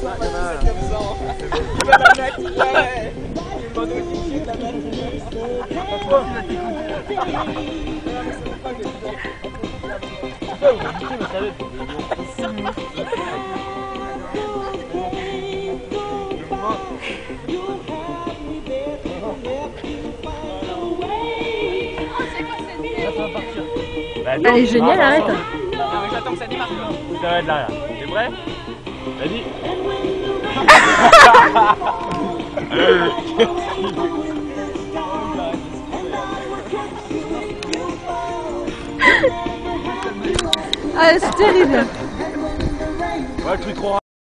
Elle est géniale, arrête. J'attends que ça démarre. Ça va être là. T'es prêt? Vas-y. Ah, c'est terrible. Ouais, le truc trop